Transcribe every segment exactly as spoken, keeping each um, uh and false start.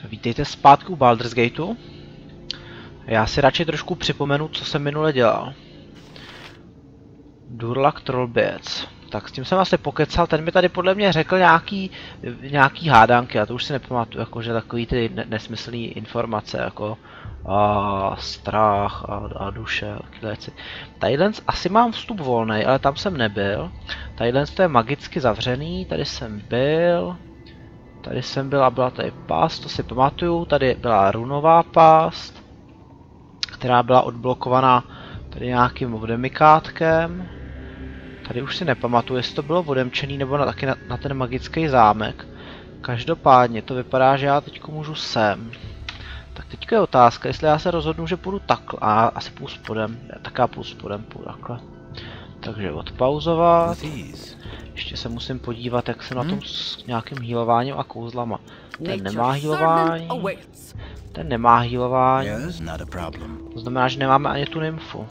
Vítejte zpátky u Baldur's Gateu. Já si radši trošku připomenu, co jsem minule dělal. Durlak Trollběc. Tak s tím jsem asi pokecal, ten mi tady podle mě řekl nějaký, nějaký hádánky, a to už si nepamatuju, jakože takový ty nesmyslný informace, jako a strach a, a duše, takové věci. Tadyhle asi mám vstup volný, ale tam jsem nebyl. Tadyhle to je magicky zavřený, tady jsem byl. Tady jsem byl a byla tady past, to si pamatuju, tady byla runová past, která byla odblokovaná tady nějakým vodemikátkem. Tady už si nepamatuju, jestli to bylo vodemčený nebo na, taky na, na ten magický zámek. Každopádně to vypadá, že já teď můžu sem. Tak teďka je otázka, jestli já se rozhodnu, že půjdu takhle, a asi půjdu spodem, tak já půjdu spodem, půjdu takhle. Takže odpauzovat. Ještě se musím podívat, jak jsem hmm? na tom s nějakým healováním a kouzlama. Ten nemá healování. Ten nemá healování. To znamená, že nemáme ani tu nymfu.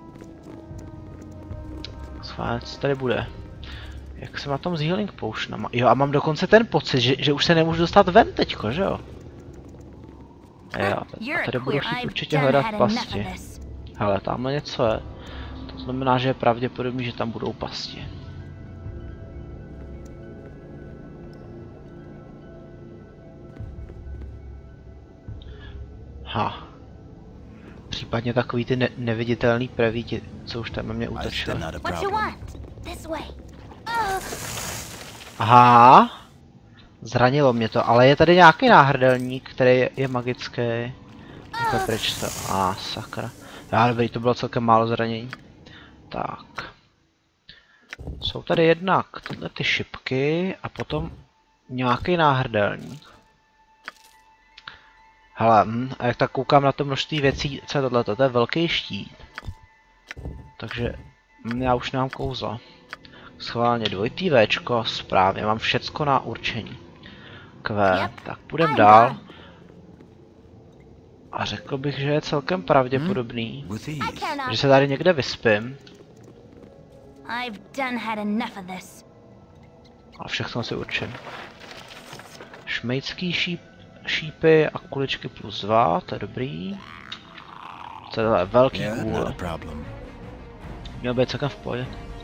Schválně, co tady bude? Jak jsem na tom s healing potionama? Jo, a mám dokonce ten pocit, že, že už se nemůžu dostat ven teďko, že jo? Jo, a tady budu chtít určitě hledat pasti. Hele, tamhle něco je. To znamená, že je pravděpodobný, že tam budou pasti. Ha. Případně takový ty ne neviditelný prevíti, co už tam na mě útočili. Aha. Zranilo mě to, ale je tady nějaký náhrdelník, který je, je magický. Takhle pryč to. A ah, sakra. Já dobrý, to bylo celkem málo zranění. Tak. Jsou tady jednak tyhle ty šipky a potom nějaký náhrdelník. Hele, hm, a jak tak koukám na to množství věcí, co je tohleto, to je velký štít. Takže hm, já už nemám kouzla. Schválně dvojitý Včko, správně, mám všecko na určení. Q, tak půjdem dál. A řekl bych, že je celkem pravděpodobný, že se tady někde vyspím. A všechno si určím. Šmejcký šíp, šípy a kuličky plus dva, to je dobrý. To je velký kůl. Měl být celkem v pohodě.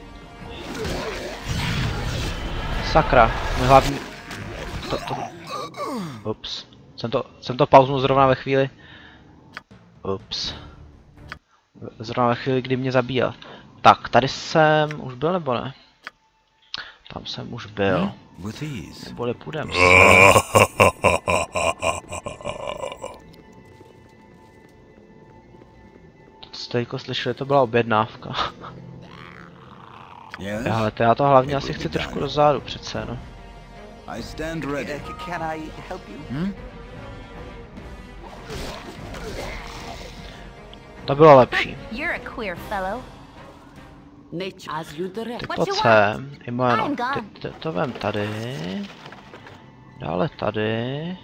Sakra, můj hlavní... To, to... Ups. Jsem to, jsem to pauznul zrovna ve chvíli. Ups. Zrovna ve chvíli, kdy mě zabíjel. Tak, tady jsem už byl nebo ne? Tam jsem už byl. Neboli půjdem. To jste jako slyšeli, to byla objednávka. Ale to já to hlavně asi chci trošku dozadu přece, no. To bylo lepší. Ty pojď sem, i jméno. Ty, ty, to vem tady. Dále tady.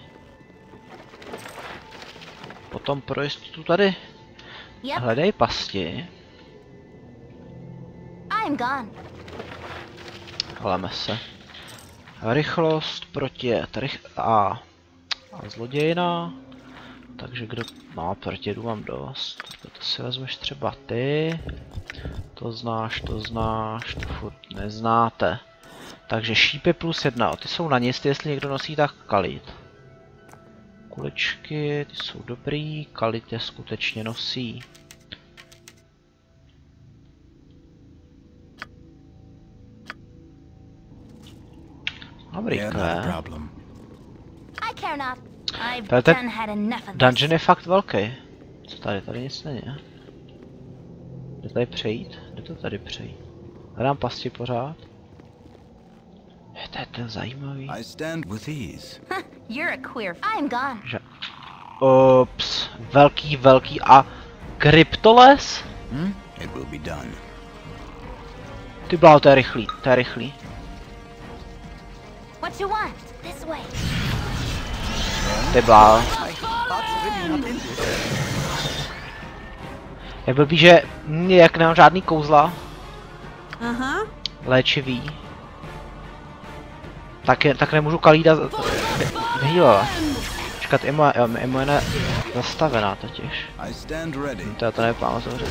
Potom pro jistotu tady. Hledej pasti. Hleme se. Rychlost proti jet, rych a, a zlodějina. Takže kdo... No, proti jedu mám dost. To si vezmeš třeba ty. To znáš, to znáš, to furt neznáte. Takže šípy plus jedna, ty jsou na nic, jestli někdo nosí, tak kalit. Kuličky, ty jsou dobrý, kalit je skutečně nosí. Dobrý, kvé. Tady ten dungeon je fakt velký. Co tady? Tady nic není, ne? Jde tady přejít? Jde to tady přejít? Hledám pasti pořád. Je to je ten zajímavý. Že... Ups, velký, velký a kryptoles? Ty bláho, to je rychlý, to je rychlý. Ty bláho. Je blbý, že jak nemám žádný kouzla. Aha. Léčivý. Tak, je, tak nemůžu Kalída vyhýlovat. Počkat, i moje, i moje ne zastavená totiž. Hm, to já to nepám zavřít.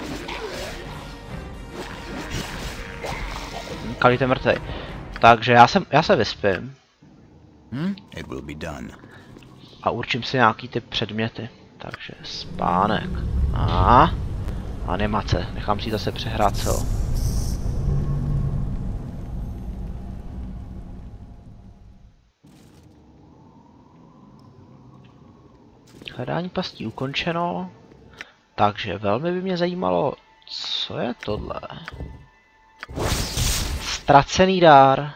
Hm, Kalít je mrtvej. Takže já, jsem, já se vyspím. Hmm? It will be done. A určím si nějaký ty předměty. Takže spánek. A animace. Nechám si zase přehrát celou. Hledání pastí ukončeno. Takže velmi by mě zajímalo, co je tohle. Ztracený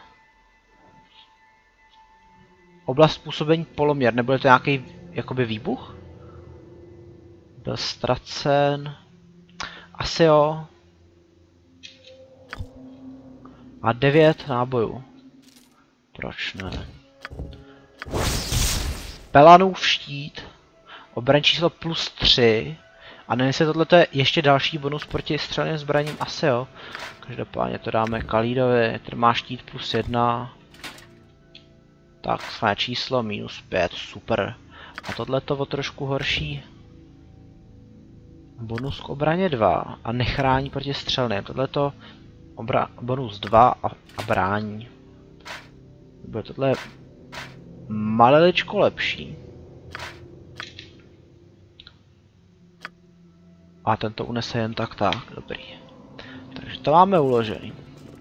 dár. Oblast působení poloměr. Nebude to nějaký jakoby výbuch? Byl ztracen. Asi jo. A devět nábojů. Proč ne? Pelanův štít. Obraň číslo plus tři. A nevím, jestli tohle je ještě další bonus proti střelným zbraním. Asi jo. Každopádně to dáme Kalídovi. Ten má štít plus jedna. Tak, své číslo minus pět. Super. A tohle to o trošku horší. Bonus k obraně dva a nechrání proti střelným. Tohleto bonus dva a, a brání. Bude tohle maleličko lepší. A tento unese jen tak tak, dobrý. Takže to máme uložený.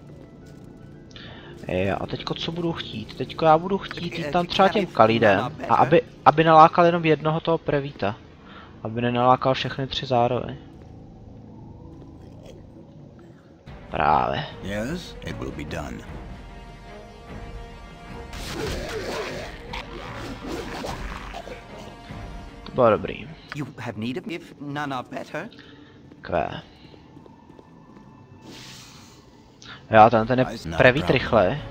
Jo, a teďko co budu chtít? Teďko já budu chtít jít tam třeba těm Kalidem a aby, aby nalákal jenom jednoho toho prevíta. Aby nenalákal všechny tři zároveň. Právě. Yes, it will be done. To bylo dobrý. You have need of if none are better. Kvé. Já ten ten je prevít rychle.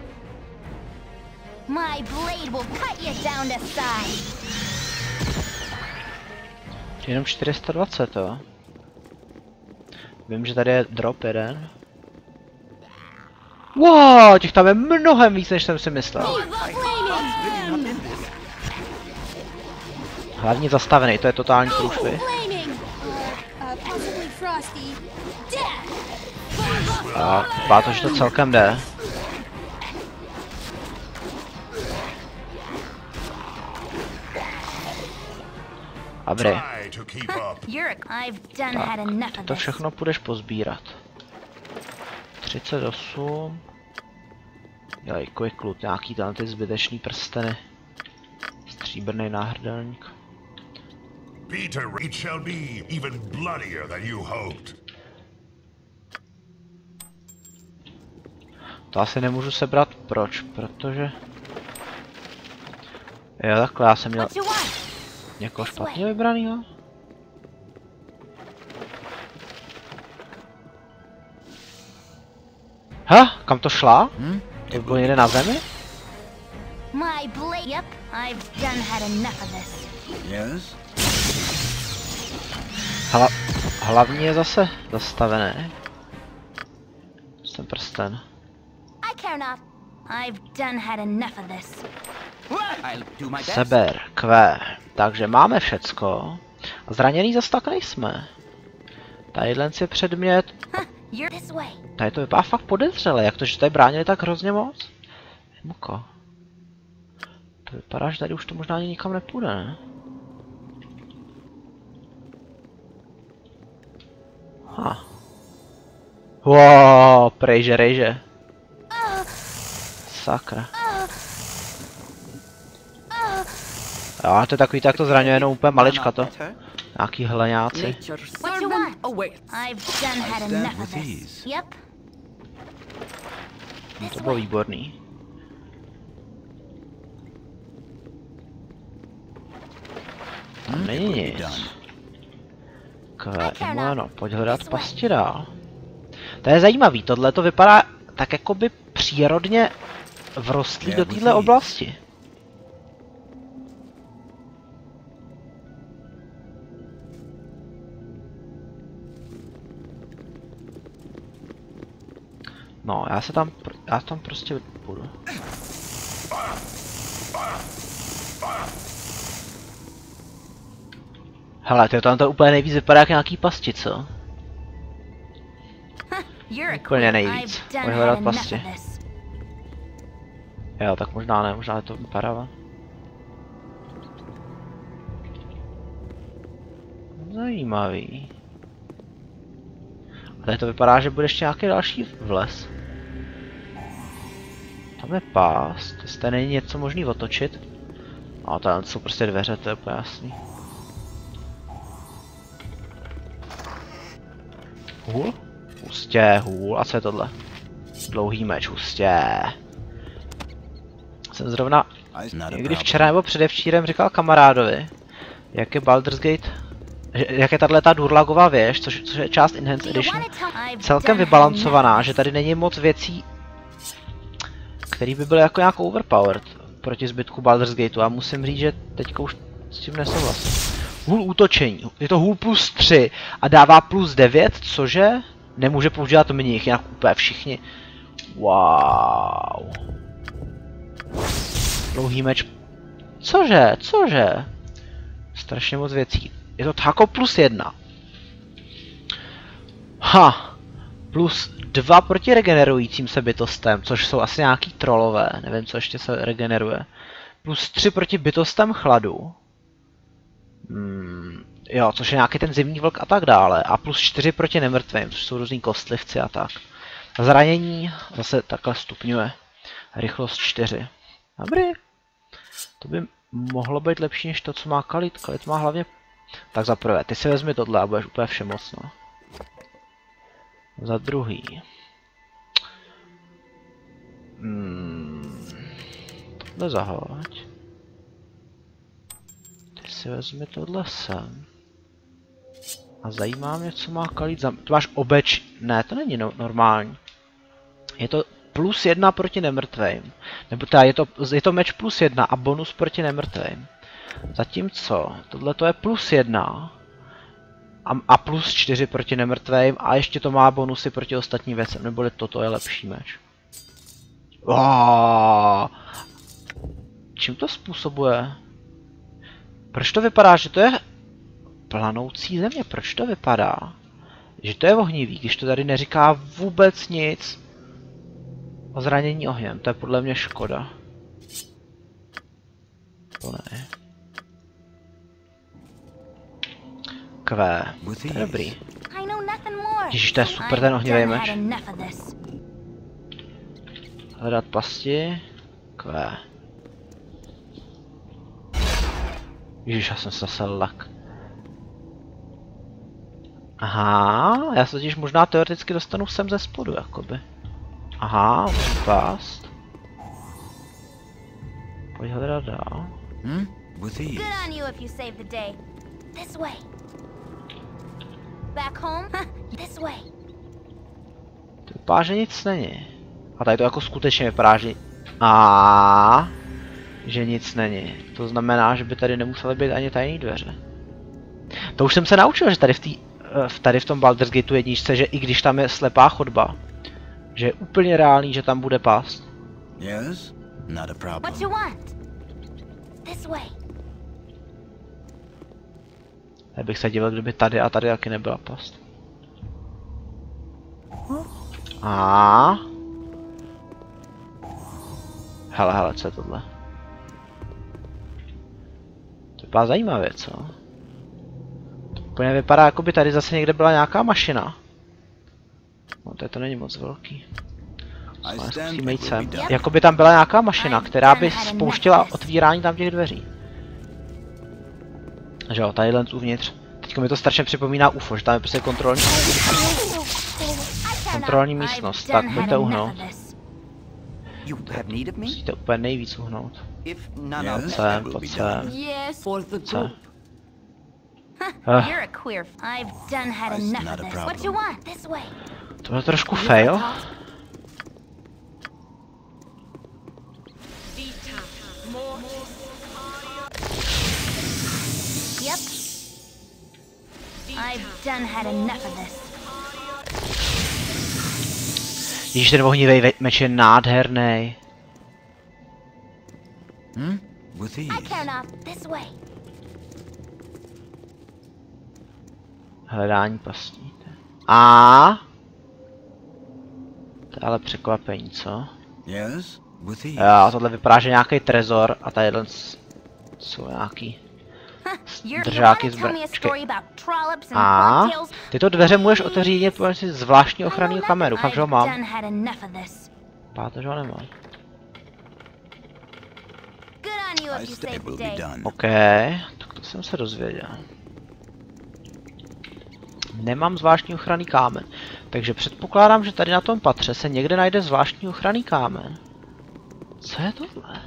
My blade will cut you down to size. Jenom čtyři sta dvacet, jo. Vím, že tady je drop jeden. Wow, těch tam je mnohem víc, než jsem si myslel. Hlavně zastavený, to je totální průšvih. A vypadá to, že to celkem jde. Dobrý. Tak, to všechno půjdeš pozbírat. třicet osm. Dělej quick loot, nějaký tam ty zbytečný prsteny. Stříbrný náhrdelník. Peter, it shall be even bloodier than you hoped. To asi nemůžu sebrat, proč? Protože... Jo, takhle já jsem měl... Někoho špatně vybranýho? Ha? Kam to šla? Hmm? To bylo někde na zemi? My blade. Yep, I've done had enough of this. Yes. Hla... Hlavní je zase zastavené. Ten prsten. I care not. I've done had enough of this. I'll do my best. Seber, kvé. Takže máme všecko. A zraněný zas tak nejsme. Tadyhle je předmět. Huh, you're this way. Tady to vypadá fakt podezřele, jak to, že tady bránili tak hrozně moc. Muko. To vypadá, že tady už to možná ani nikam nepůjde, ne? Ha. Wow, prejže, rejže. Sakra. Jo, to je takový, tak to zraňuje jenom úplně malička to. Nějaký hleňáci. What you want? I've done had enough of this. Yep. No, to bylo výborný. Tam není nic. Kvé, jméno, pojď hledat pasti dál. To je zajímavý, tohle to vypadá tak jakoby přírodně vrostlý do téhle oblasti. No, já se tam, já tam prostě půjdu. Hele, to tam to úplně nejvíc vypadá jak nějaký pasti, co? You're a Úplně queer. nejvíc. I've done Pojď had hledat enough pasti. of this. Jo, tak možná ne, možná je to vypadá. Zajímavý. A tady to vypadá, že bude ještě nějaký další vles. Tam je pás, jestli není něco možný otočit. A tam jsou prostě dveře, to je úplně jasný. Hůl? Hustě, hůl. A co je tohle? Dlouhý meč, hustě. Jsem zrovna někdy včera nebo předevčírem říkal kamarádovi, jak je Baldur's Gate, jak je tahle ta Durlagová věž, což, což je část Enhanced Edition, celkem vybalancovaná, že tady není moc věcí, které by byly jako nějak overpowered proti zbytku Baldur's Gateu. A musím říct, že teďka už s tím nesouhlasím. Hůl útočení, je to hůl plus tři a dává plus devět, cože nemůže používat mních, jinak úplně všichni. Wow. Dlouhý meč. Cože, cože? Strašně moc věcí. Je to tako plus jedna. Ha. Plus dva proti regenerujícím se bytostem, což jsou asi nějaký trollové, nevím, co ještě se regeneruje. Plus tři proti bytostem chladu. Hmm, jo, což je nějaký ten zimní vlk a tak dále. A plus čtyři proti nemrtvým, což jsou různý kostlivci a tak. A zranění zase takhle stupňuje. Rychlost čtyři. Dobrý. To by mohlo být lepší než to, co má Khalid. Khalid má hlavně... Tak za prvé, ty si vezmi tohle a budeš úplně všemocno. Za druhý. Hmm. Tohle zahoď. Ty si vezmi tohle sem. A zajímá mě, co má Khalid za... Tu máš obeč... Ne, to není no normální. Je to plus jedna proti nemrtvým. Nebo teda je to, je to meč plus jedna a bonus proti nemrtvým. Zatímco tohle to je plus jedna a, a plus čtyři proti nemrtvým a ještě to má bonusy proti ostatním věcem. Neboli toto je lepší meč. Oh. Čím to způsobuje? Proč to vypadá, že to je planoucí země? Proč to vypadá, že to je ohnivý, když to tady neříká vůbec nic o zranění ohněm? To je podle mě škoda. To ne. Q. To je dobrý. Ježiš, to je super ten ohnivý meč. Hledat pasti. Q. Ježiš, já jsem se zase lak. Aha, já se totiž možná teoreticky dostanu sem ze spodu, jakoby. Aha, můžu pást. Pojď hledat dál. Hmm? With ease. Good on you if you saved the day. This way. Back home? This way. To vypadá, že nic není. A tady to jako skutečně vypadá, že... A že nic není. To znamená, že by tady nemusely být ani tajné dveře. To už jsem se naučil, že tady v, tý, tady v tom Baldur's Gateu jedničce, že i když tam je slepá chodba, že je úplně reálný, že tam bude past. Yes? Not a problem. What you want? This way. Já bych se divil, kdyby tady a tady taky nebyla past. A. Hele, hele, co je tohle? To vypadá zajímavě, co? To úplně vypadá, jako by tady zase někde byla nějaká mašina. No, to, to není moc velký. Musíme jít sem. Jako by tam byla nějaká mašina, která by spouštěla otvírání tam těch dveří. Že jo, tadyhle uvnitř. Teďko mi to strašně připomíná U F O, že tam je prostě kontrolní... Kontrolní místnost, tak pojďte uhnout. Musíte úplně nejvíc uhnout. Pojď sem, pojď sem. Co? Uh. To byl trošku fail. Yep. I've done had enough of this. Ježíš, ten ohnivý meč je nádherný. Hmm? With ease. I count off this way. Hledání pastí. A to je ale překvapení, co? Yes, with ease. Jo, tohle vypadá, že nějaký trezor a tady jsou nějaký držáky zbraně. A tyto dveře můžeš otevřít jedině pomocí zvláštní ochranný kameru. Fakt, že ho mám. Páte, že ho nemám. OK, tak to jsem se dozvěděl. Nemám zvláštní ochranný kámen. Takže předpokládám, že tady na tom patře se někde najde zvláštní ochranný kámen. Co je tohle?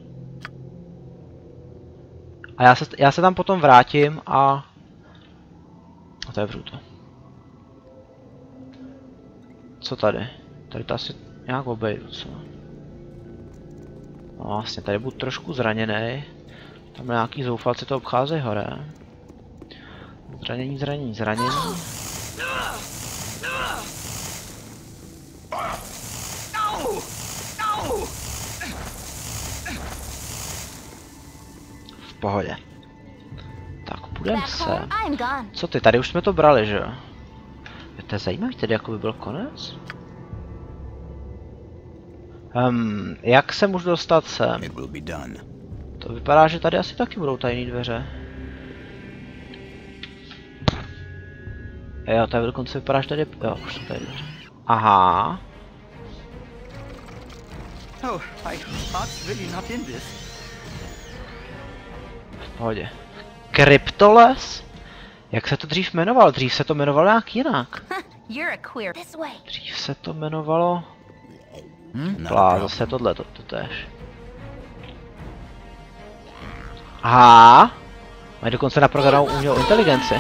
A já se, já se tam potom vrátím a... Otevřu to. Co tady? Tady to asi nějak obejdu, co? No vlastně, tady budu trošku zraněný. Tam nějaký zoufalci to obcházejí hore. Zranění, zranění, zranění. V pohodě. Tak, půjdeme se. Co ty, tady už jsme to brali, že jo? To je zajímavý, tedy jako by byl konec? Um, jak se můžu dostat sem? To vypadá, že tady asi taky budou tajné dveře. Jo, tady dokonce vypadá, že tady... Jo, už jsou tady dveře. Aha. Oh, my heart's really not in this. V pohodě. Kryptoles? Jak se to dřív jmenovalo? Dřív se to jmenovalo nějak jinak. Dřív se to jmenovalo... Hmm? Plá, zase tohle, to, to tež. Aha. Mají dokonce naprogramovanou umělou inteligenci.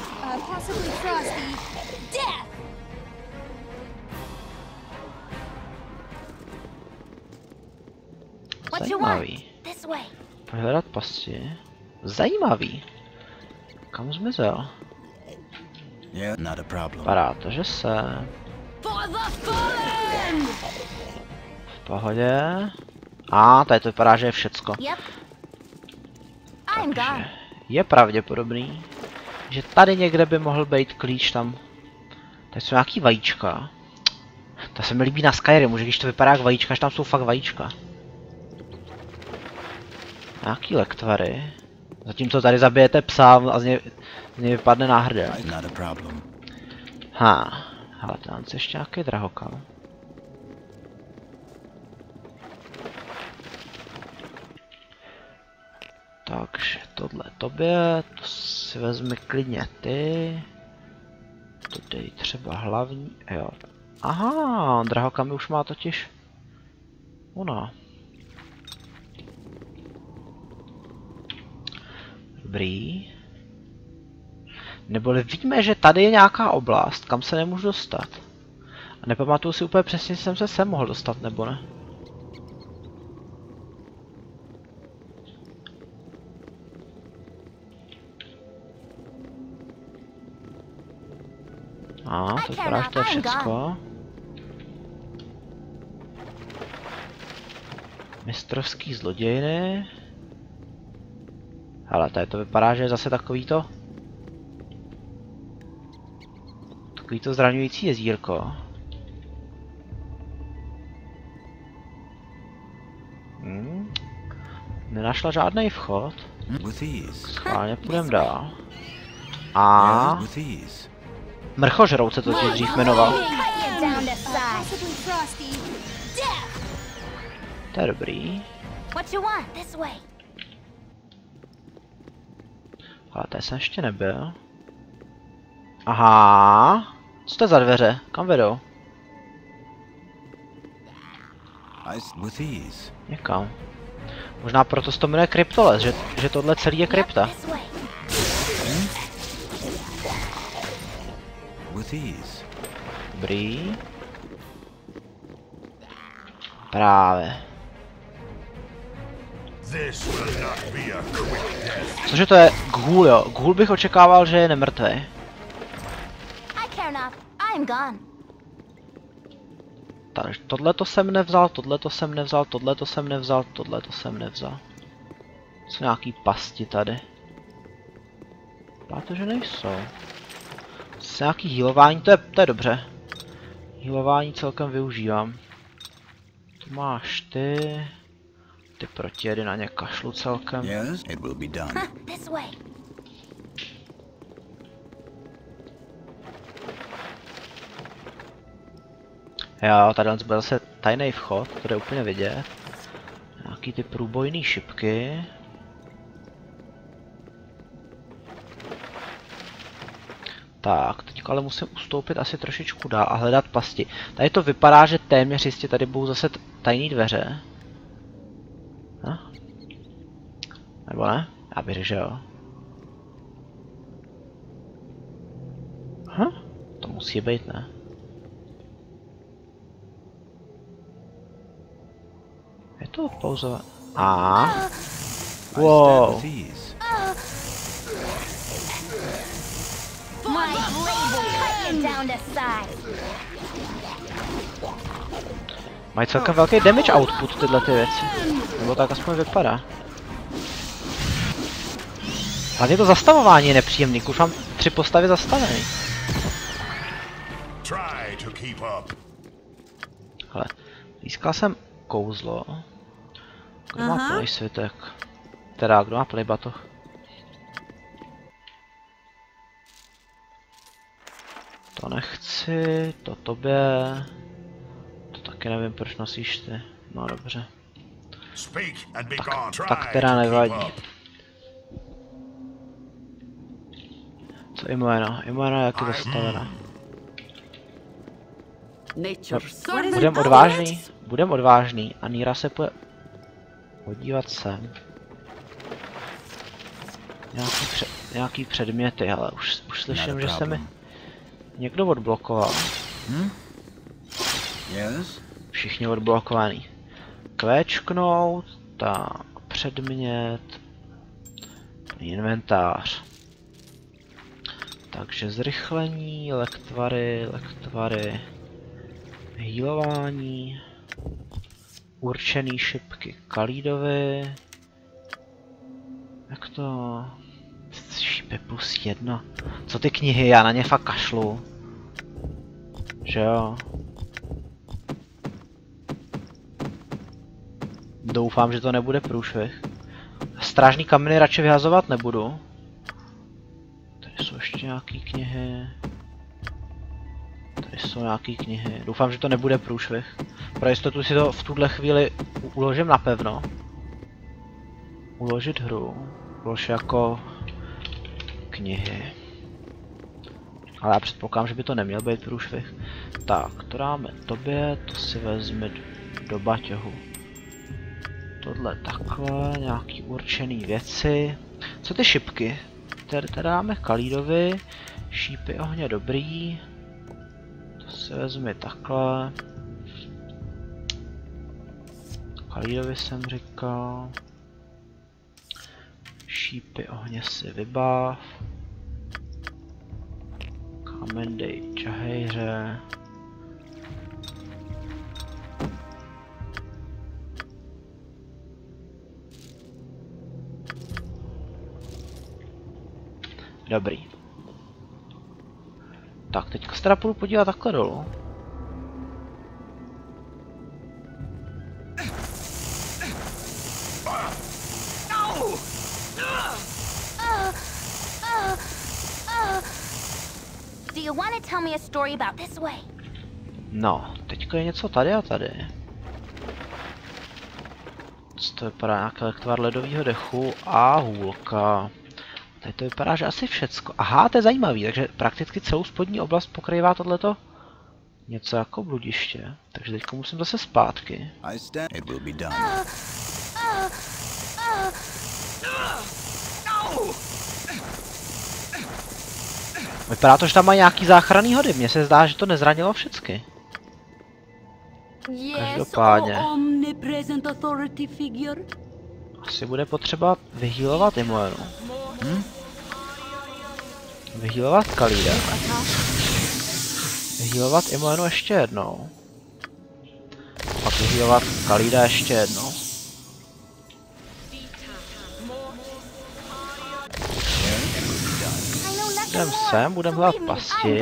Zajímavý. Pohledat pasti. Zajímavý. Kam zmizel? Vypadá to, že se... V pohodě. A tady to vypadá, že je všecko. Takže je pravděpodobný, že tady někde by mohl být klíč tam. Tady jsou nějaký vajíčka. To se mi líbí na Skyrimu, že když to vypadá jak vajíčka, že tam jsou fakt vajíčka. Nějaký lektvary. Zatímco tady zabijete psa a z něj, z něj vypadne náhrda. Ha, ale tam je ještě nějaký drahokam. Takže tohle tobě, to si vezmi klidně ty. To dej třeba hlavní, jo. Aha, drahokamy už má totiž ona. Dobrý. Neboli víme, že tady je nějaká oblast, kam se nemůžu dostat. A nepamatuju si úplně přesně, jestli jsem se sem mohl dostat, nebo ne. A, to vypadá, že to je všecko. Mistrovský zlodějny. Ale tady to vypadá, že je zase takový to... Takový to zraňující jezírko. Hmm. Nenašla žádný vchod. Schválně půjdeme dál. A... Mrchožrout se to tě dřív jmenoval. To je dobrý. Ale tady jsem ještě nebyl. Aha. Co to je za dveře? Kam vedou? Někam. Možná proto se to jmenuje Kryptoles, že, že tohle celý je krypta. Dobrý. Právě. Cože to je Ghoul, jo? Ghoul bych očekával, že je nemrtvý. Takže tohleto jsem nevzal, tohleto jsem nevzal, tohleto jsem nevzal, tohleto jsem nevzal. Jsou nějaký pasti tady. Páte, že nejsou. Zase nějaký healování, to je, to je dobře. Healování celkem využívám. Tu máš ty. Ty protijedy na ně kašlu celkem. Yes, it will be done. Huh, this way. Jo, tady bude zase tajný vchod, to je úplně vidět. Nějaký ty průbojný šipky. Tak, teď ale musím ustoupit asi trošičku dál a hledat pasti. Tady to vypadá, že téměř jistě tady budou zase tajné dveře. Hm? Nebo ne? Já bych řekl, že jo. Hm? To musí být, ne? Je to pauzové. A. Wow. My blade will cut you down to size. Mají celkem velký damage output tyhle ty věci. Nebo tak aspoň vypadá. Hlavně to zastavování je nepříjemný, už mám tři postavy zastavený. Hele, získal jsem kouzlo. Kdo má plný svitek? Teda, kdo má plný batoh? To nechci, to tobě. To taky nevím, proč nosíš ty. No dobře. Tak, tak teda nevadí. Co jméno? Jméno jak je zastavené. No, budem odvážný, budem odvážný a Nýra se půjde podívat sem. Nějaký, před, nějaký předměty, ale už, už slyším, že se mi někdo odblokoval. Hmm? Yes? Všichni odblokovaný. Kvéčknout, tak, předmět, inventář. Takže zrychlení, lektvary, lektvary, healování, určený šipky Khalídovi. Jak to? Šipy plus jedna. Co ty knihy, já na ně fakt kašlu. Že jo? Doufám, že to nebude průšvih. Strážní kameny radši vyhazovat nebudu. Tady jsou ještě nějaký knihy. Tady jsou nějaký knihy. Doufám, že to nebude průšvih. Pro jistotu si to v tuhle chvíli uložím napevno. Uložit hru. Ulož jako knihy. Ale já předpokládám, že by to neměl být průšvih. Tak, to dáme tobě, to si vezme do baťohu. Tohle takhle, nějaký určený věci. Co ty šipky? Tady dáme Khalídovi. Šípy ohně dobrý. To si vezme takhle. Khalídovi jsem říkal. Šípy ohně si vybav. Kámen dej čahejře. Dobrý. Tak, teďka se teda půjdu podívat takhle dolů. Do you want to tell me a story about this way? No, teďka je něco tady a tady. Co to vypadá? Nějaký lektvar ledového dechu a hůlka. Tady to vypadá, že asi všecko. Aha, to je zajímavý, takže prakticky celou spodní oblast pokrývá tohleto něco jako bludiště. Takže teďka musím zase zpátky. Vypadá to, že tam mají nějaký záchranný hody. Mně se zdá, že to nezranilo všecky. Každopádně. Asi bude potřeba vyhýlovat Imoenu. Hm? Vyhýlovat Khalída. Vyhýlovat Imoenu ještě jednou. Pak vyhýlovat Khalída ještě jednou. Jdem sem, budeme hledat pasti.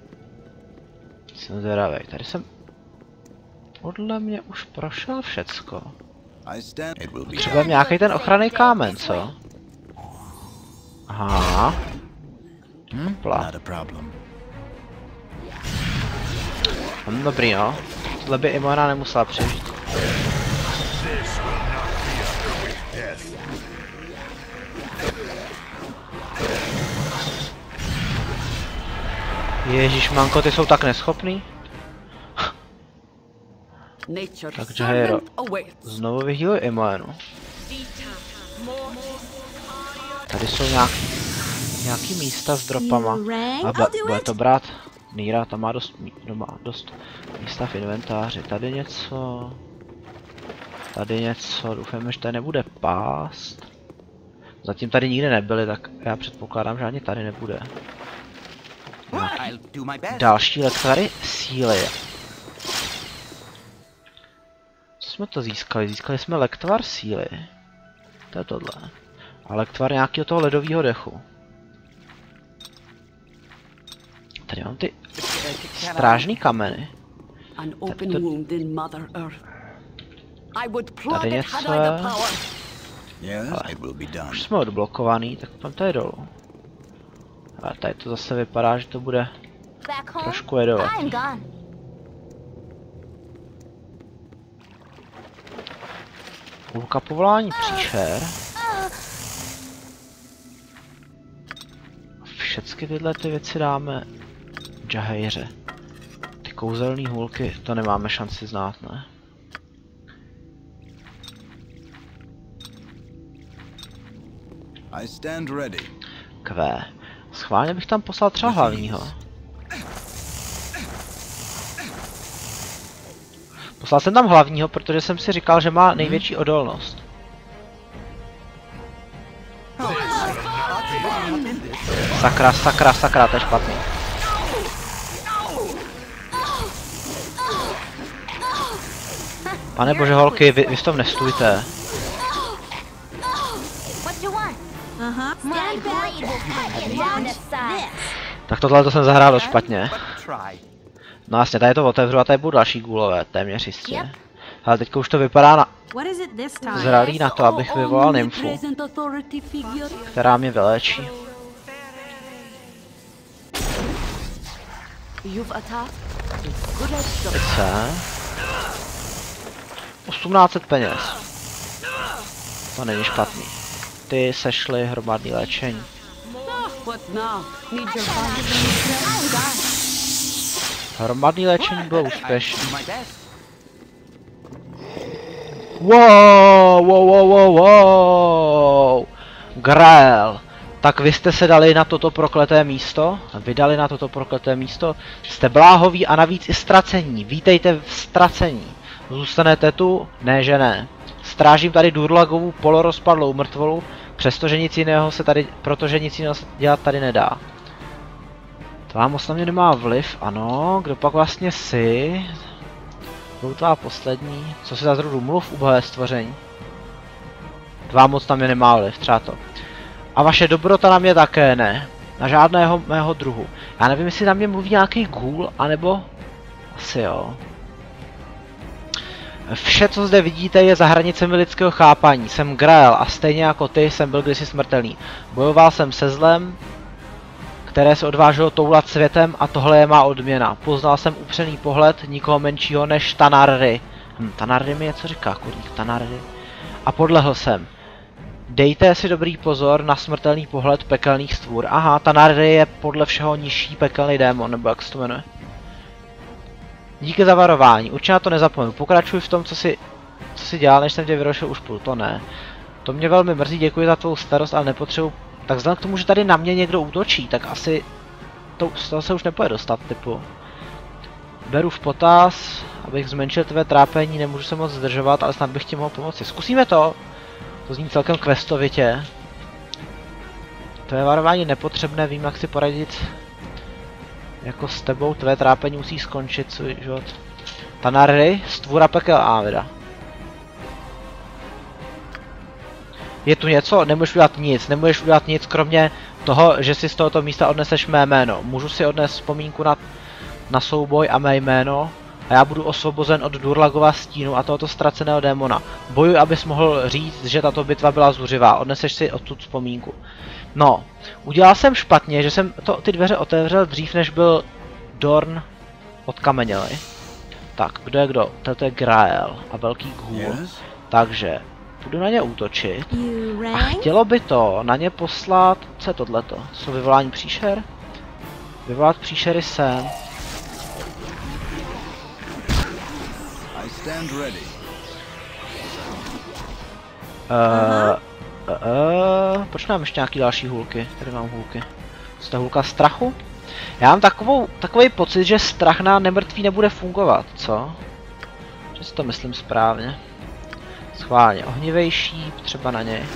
Jsem zvědavý, tady jsem podle mě už prošel všecko. Potřebujeme nějaký ten ochranný kámen, co? Aha. Hm, pla. Hm, dobrý no. Tohle by Imoena nemusela přežít. Ježišmanko, ty jsou tak neschopný. Takže Hero, znovu vyhýluj Imoenu. Tady jsou nějaký, nějaký místa s dropama. A bude to brát Nýra, tam má dost, má dost místa v inventáři. Tady něco. Tady něco, doufám, že tady nebude pást. Zatím tady nikdy nebyli, tak já předpokládám, že ani tady nebude. Další lektvary síly. Co jsme to získali? Získali jsme lektvar síly. To je tohle. A lektvar nějakého toho ledového dechu. Tady mám ty strážný kameny. Tady něco je... Ale už jsme odblokovaný, tak pojďme tady dolů. A tady to zase vypadá, že to bude trošku jedovatý. Půlka povolání příšer. Všechny tyhle ty věci dáme Jaheiře. Ty kouzelné hůlky, to nemáme šanci znát, ne? I stand ready. Kvé. Schválně bych tam poslal třeba hlavního. Poslal jsem tam hlavního, protože jsem si říkal, že má největší odolnost. Sakra, sakra, sakra, to je špatný. Pane bože holky, vy, vy v tom nestůjte. Tak tohle to jsem zahrál dost špatně. No jasně, tady to otevřu a tady budou další gůlové, téměř jistě. Ale teďka už to vypadá na... zralý na to, abych vyvolal nymfu, která mě vyléčí. Teď se... osmnáct set peněz. To není špatný. Ty sešly hromadný léčení. Hromadný léčení bylo úspěšné. Wow, wow, wow, wow, wow. Grael. Tak vy jste se dali na toto prokleté místo? Vydali na toto prokleté místo? Jste bláhoví a navíc i ztracení. Vítejte v ztracení. Zůstanete tu? Ne, že ne. Strážím tady Durlagovu polorozpadlou mrtvolu, přestože nic jiného se tady, protože nic jiného se dělat tady nedá. To vám moc na mě nemá vliv, ano, kdo pak vlastně si? Byl tvá poslední, co si za zrodu mluv, ubohé stvoření. Tvá moc na mě nemá vliv, třeba to. A vaše dobrota na mě také ne, na žádného mého druhu. Já nevím, jestli na mě mluví nějaký ghoul, anebo... asi jo. Vše, co zde vidíte, je za hranicemi lidského chápání. Jsem Grael a stejně jako ty jsem byl kdysi smrtelný. Bojoval jsem se zlem, které se odvážilo toulat světem a tohle je má odměna. Poznal jsem upřený pohled nikoho menšího než Tanarry. Hm, Tanarry mi něco říká, kurník, Tanarry. A podlehl jsem. Dejte si dobrý pozor na smrtelný pohled pekelných stvůr. Aha, Tanarry je podle všeho nižší pekelný démon, nebo jak se to jmenuje. Díky za varování, určitě na to nezapomenu. Pokračuj v tom, co si, co si dělal, než jsem tě vyrošil už půl, to ne. To mě velmi mrzí, děkuji za tvou starost, ale nepotřebuji. Tak vzhledem k tomu, že tady na mě někdo útočí, tak asi to, z toho se už nepůjde dostat, typu. Beru v potaz, abych zmenšil tvé trápení, nemůžu se moc zdržovat, ale snad bych ti mohl pomoci. Zkusíme to! To zní celkem questovitě. Tvé varování nepotřebné, vím, jak si poradit. Jako s tebou, tvé trápení musí skončit, svůj život. Tanarry, stvůra pekel, a vida. Je tu něco? Nemůžeš udělat nic. Nemůžeš udělat nic, kromě toho, že si z tohoto místa odneseš mé jméno. Můžu si odnést vzpomínku na, na souboj a mé jméno. A já budu osvobozen od Durlagova stínu a tohoto ztraceného démona. Bojuj, abys mohl říct, že tato bitva byla zuřivá. Odneseš si odtud vzpomínku. No, udělal jsem špatně, že jsem to, ty dveře otevřel dřív, než byl Dorn odkamenělej. Tak, kdo je kdo? Toto je Grael a velký Ghoul. Takže budu na ně útočit. A chtělo by to na ně poslat... Co je tohleto? Jsou vyvolání příšer? Vyvolat příšery sem. Stand ready. Uh, uh, uh, proč mám ještě nějaký další hůlky? Tady mám hůlky. Co to je hůlka strachu? Já mám takovou, takový pocit, že strach na nemrtví nebude fungovat, co? Že si to myslím správně. Schválně, ohnivej šíp, třeba na něj.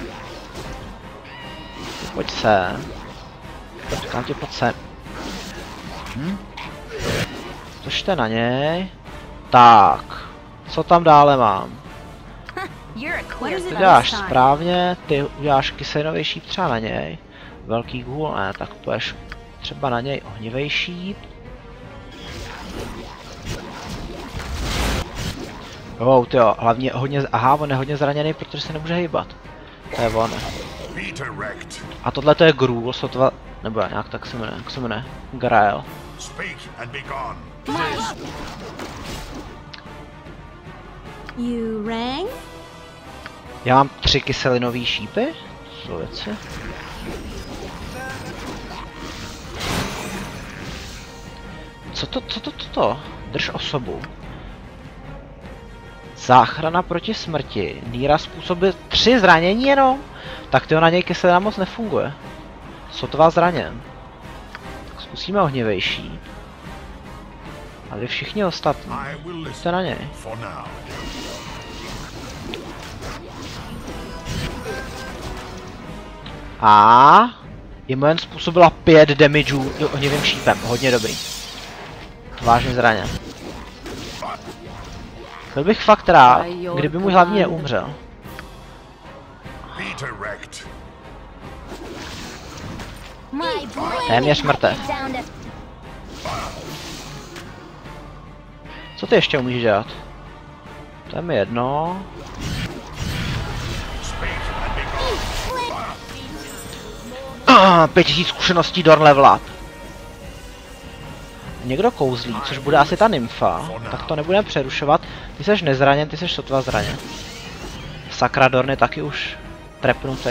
Pojď sem. Říkám ti, pojď sem. Hm? Tožte na něj. Tak. Co tam dále mám? Ty děláš správně, ty uděláš kyselinový šíp třeba na něj. Velký Ghoul, ne, tak půjdeš třeba na něj ohnivej šíp. Wow, tyjo, hlavně hodně, aha, on je hodně zraněný, protože se nemůže hýbat. To je on. A tohle to je Gruul, sotva, nebo nějak tak se jmenuje, jak se jmenuje, Grael. You rang? Já mám tři kyselinový šípy? Co jsou věci? Co to, co to, co to? Drž osobu. Záchrana proti smrti. Níra způsobí tři zranění jenom? Tak tyho na něj kyselina moc nefunguje. Sotva zraněn. Tak zkusíme ohnivejší. A vy všichni ostatní. Jste na něj. A jemu jen způsobila pět damageů ohnivým šípem. Hodně dobrý. Vážně zraněn. Byl bych fakt rád, kdyby můj hlavní neumřel. Téměř mrtev. Co ty ještě umíš dělat? To je mi jedno. Pět tisíc zkušeností Dorn level up. Někdo kouzlí, což bude asi ta nymfa, tak to nebudeme přerušovat. Ty seš nezraněn, ty seš sotva zraněn. Sakra, Dorn je taky už trepnutý.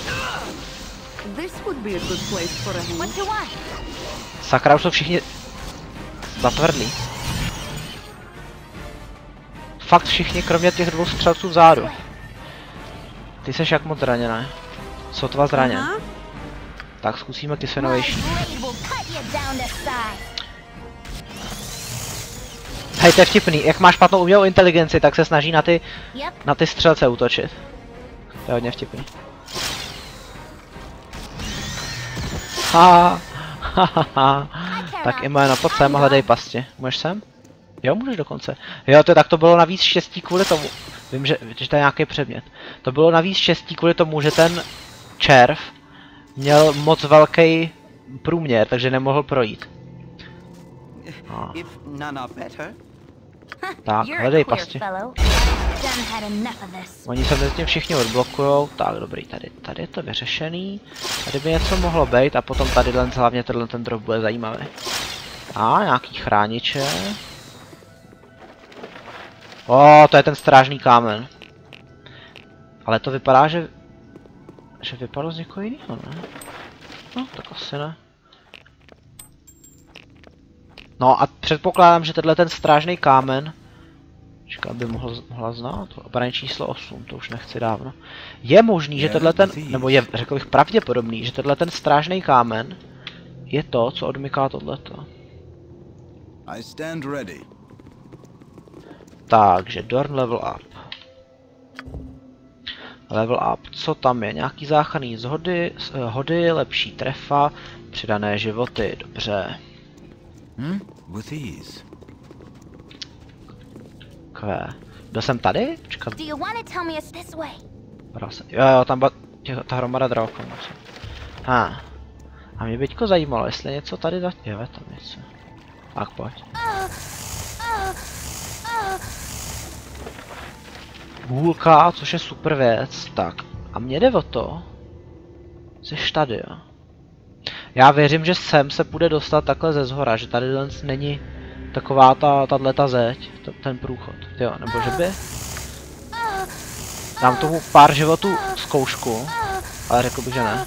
Sakra, už jsou všichni zatvrdlí. Fakt všichni, kromě těch dvou střelců vzadu. Ty seš jak moc zraněná. Sotva zraněn. Tak zkusíme kyselinovejší. Hej, to je vtipný. Jak máš špatnou umělou inteligenci, tak se snaží na ty, na ty střelce útočit. To je hodně vtipný. Ha, ha, ha, ha. Tak Imeno, pojď sem a hledej pasti. Můžeš sem? Jo, můžeš dokonce. Jo, to tak to bylo navíc štěstí kvůli tomu. Vím, že, že to je nějaký předmět. To bylo navíc štěstí kvůli tomu, že ten červ měl moc velký průměr, takže nemohl projít. A. Tak, hledej pasti. Oni se mezi tím všichni odblokujou. Tak, dobrý, tady, tady je to vyřešený. Tady by něco mohlo být a potom tady hlavně tenhle ten drop bude zajímavý. A, nějaký chrániče. O, to je ten strážný kámen. Ale to vypadá, že... že vypadlo z někoho jiného, ne? No, tak asi ne. No a předpokládám, že tenhle ten strážný kámen... Čeká, by mohl, mohla znát. Obrané číslo osm, to už nechci dávno. Je možný, že tenhle ten... nebo je, řekl bych, pravděpodobný, že tenhle ten strážný kámen je to, co odmyká tohleto. I stand ready. Takže Dorn level up. Level up, co tam je? Nějaký záchranný zhody, hody, lepší trefa, přidané životy, dobře. Hmm? With ease. Kvé. Byl jsem tady? Čekat. Do you want to tell me it's this way? Jo, jo, tam ba... Těch, ta hromada drakonů. Ha. A mě by teďko zajímalo, jestli něco tady za... Jo, je tam něco. Tak pojď. Hůlka, což je super věc. Tak. A mě jde o to. Jsi tady, jo. Já věřím, že sem se bude dostat takhle ze zhora, že tady není taková ta, tato zeď, to, ten průchod. Jo, nebo že by... Dám tomu pár životů zkoušku, ale řekl bych, že ne.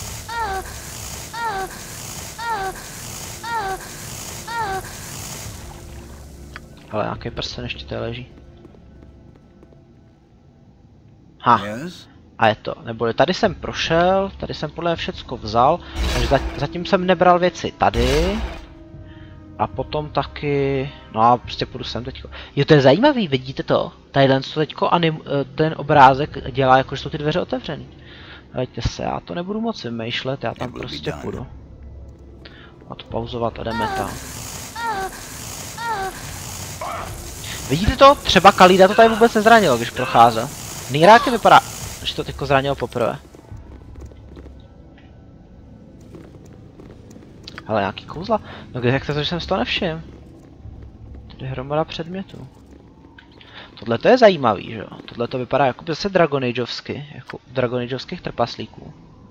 Ale nějaký prsten ještě tady leží. Ha. A je to, neboli tady jsem prošel, tady jsem podle mě všecko vzal, takže zatím jsem nebral věci tady. A potom taky, no a prostě půjdu sem teďko. Jo, to je zajímavý, vidíte to? Tadyhle to teďko anim, ten obrázek dělá jako, že jsou ty dveře otevřený. Hleďte se, já to nebudu moc vymýšlet, já tam prostě půjdu. Odpauzovat a jdeme tam. Vidíte to? Třeba Kalida to tady vůbec nezranilo, když procházel. Nýráky vypadá, že to teďko zranilo poprvé. Ale nějaký kouzla? No kde jak to, že jsem si to nevšiml? Tady je hromada předmětů. Tohle to je zajímavý, že jo? Tohle to vypadá jako zase Dragon Ageovsky, jako Dragon Ageovských trpaslíků.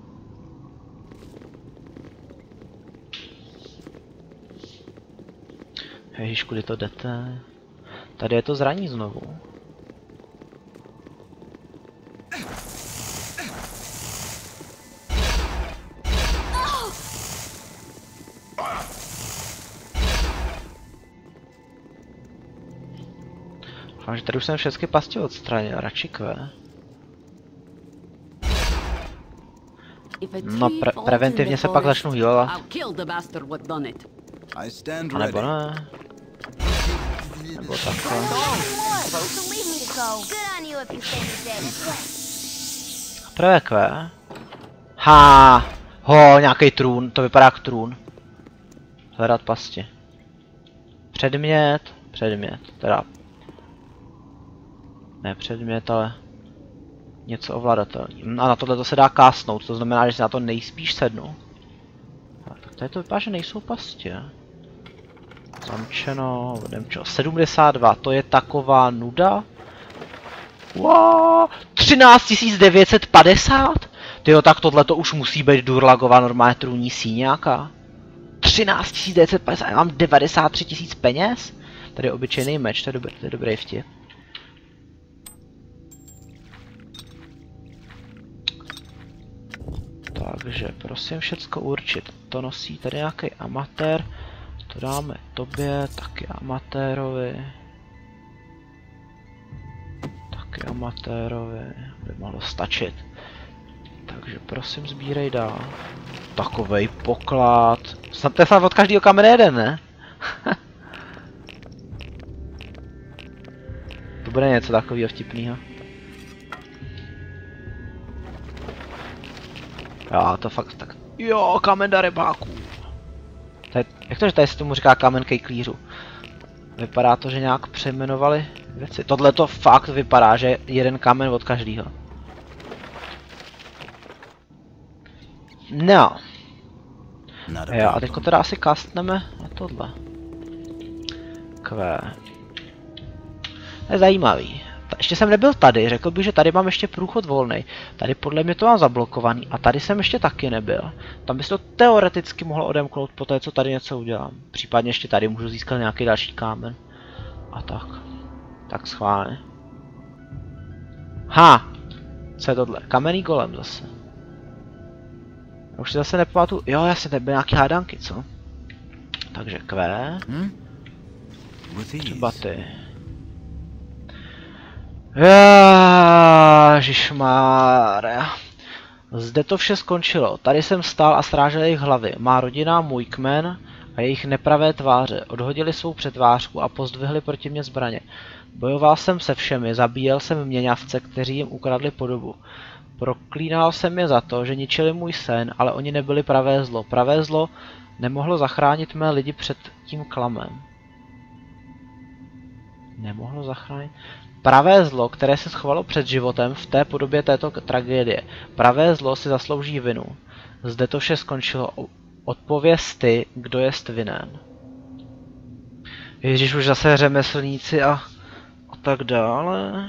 Ježiš, kudy to jdete? Tady je to zraní znovu. Doufám, že tady už jsem všechny pasti odstranil, radši kve. No pre preventivně se pak začnu healovat. A nebo ne. Nebo takhle. Prvé kve. Ha, ho, nějaký trůn, to vypadá jak trůn. Hledat pasti. Předmět, předmět, teda. Ne předmět, ale něco ovladatelný. A na tohle to se dá kásnout, to znamená, že si na to nejspíš sednu. Tak tady to vypadá, že nejsou pasti. Zamčeno, odemčeno. sedmdesát dva, to je taková nuda. Wow, třináct tisíc devět set padesát? Tyjo, tak tohle to už musí být Durlagova normálně trůní síň nějaká. třináct tisíc devět set padesát, já mám devadesát tři tisíc peněz? Tady je obyčejný meč, to je dobrý, to je dobrý vtip. Takže prosím všecko určit. To nosí tady nějaký amatér. To dáme tobě, taky amatérovi. Taky amatérovi, by mohlo stačit. Takže prosím sbírej dál. Takovej poklad. Snad to je snad od každého kamene jeden, ne? To bude něco takového vtipného. Jo, to fakt tak. Jo, kamen do rybáků. Tady, jak to, že tady se tomu říká kamen kejklířů? Vypadá to, že nějak přejmenovali věci. Tohle to fakt vypadá, že jeden kamen od každého. No. Jo, a teďko teda asi kastneme na tohle. Kvé. To je zajímavý. Ještě jsem nebyl tady, řekl bych, že tady mám ještě průchod volný. Tady podle mě to mám zablokovaný a tady jsem ještě taky nebyl. Tam bys to teoreticky mohlo odemknout po té, co tady něco udělám. Případně ještě tady můžu získat nějaký další kámen. A tak. Tak schválně. Ha! Co je tohle? Kamenný golem zase. Já už si zase nepamatuju. Jo, jasně, tady byly nějaký hádanky, co? Takže kvé. Třeba ty. Ježišmarja. Zde to vše skončilo. Tady jsem stál a strážel jejich hlavy. Má rodina, můj kmen a jejich nepravé tváře. Odhodili svou přetvářku a pozdvihli proti mě zbraně. Bojoval jsem se všemi, zabíjel jsem měňavce, kteří jim ukradli podobu. Proklínal jsem je za to, že ničili můj sen, ale oni nebyli pravé zlo. Pravé zlo nemohlo zachránit mé lidi před tím klamem. Nemohlo zachránit? pravé zlo, které se schovalo před životem v té podobě této tragédie. Pravé zlo si zaslouží vinu. Zde to vše skončilo. Odpověz ty, kdo jest vinen. Ježíš, už zase řemeslníci a, a tak dále.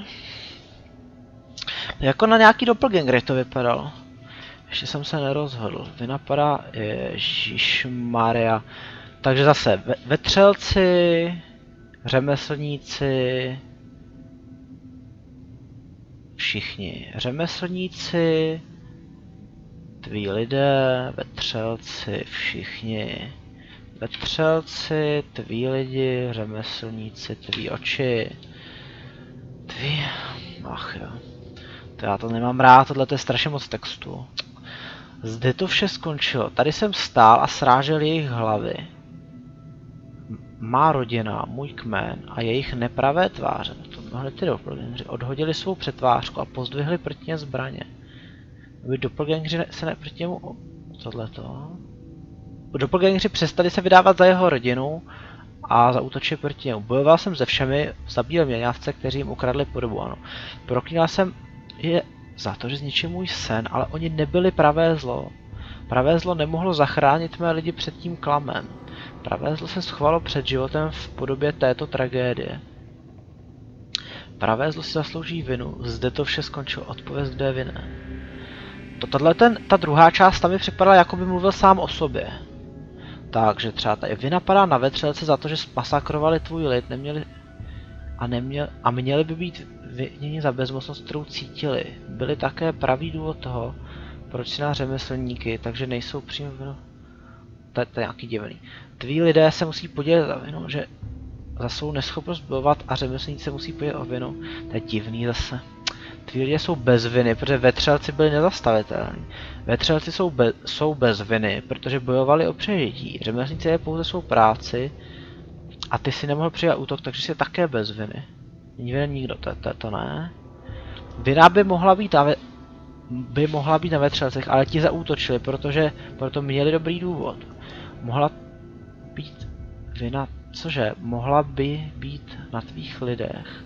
Jako na nějaký doppelganger to vypadalo. Ještě jsem se nerozhodl. Vynapadá Ježišmarja. Takže zase ve vetřelci, řemeslníci, všichni řemeslníci, tví lidé, vetřelci, všichni vetřelci, tví lidi, řemeslníci, tví oči, tví... Ach jo. To já to nemám rád, tohle je strašně moc textu. Zde to vše skončilo. Tady jsem stál a srážel jejich hlavy. Má rodina, můj kmen a jejich nepravé tváře, to mohli ty doppelgangři, odhodili svou přetvářku a pozdvihli proti ně zbraně. Aby doppelgangři se ne proti němu... Tohleto... Doppelgangři přestali se vydávat za jeho rodinu a zaútočili proti němu. Bojoval jsem se všemi, zabil měňavce, kteří jim ukradli podobu, ano. Proklínal jsem je za to, že zničil můj sen, ale oni nebyli pravé zlo. Pravé zlo nemohlo zachránit mé lidi před tím klamem. Pravé zlo se schovalo před životem v podobě této tragédie. Pravé zlo si zaslouží vinu, zde to vše skončilo, odpověz, kdo je vinné. To, tato, ten, ta druhá část tam mi připadala, jako by mluvil sám o sobě. Takže třeba tady vina padá na vetřelce za to, že masakrovali tvůj lid, neměli a, neměl, a měli by být viněni za bezmocnost, kterou cítili. Byli také pravý důvod toho, proč si na řemeslníky, takže nejsou přímo vinu. To je, to je nějaký divný. Tví lidé se musí podělit za vinu, že za svou neschopnost bojovat a řemeslníci se musí podělit o vinu. To je divný zase. Tví lidé jsou bez viny, protože vetřelci byli nezastavitelní. Vetřelci jsou, be, jsou bez viny, protože bojovali o přežití. Řemeslníci je pouze svou práci a ty si nemohl přijat útok, takže jsi také bez viny. Není vinen nikdo, to, to, to ne. Vina by mohla být na, ve, by mohla být na vetřelcech, ale ti zaútočili, protože proto měli dobrý důvod. Mohla být vina, cože? Mohla by být na tvých lidech.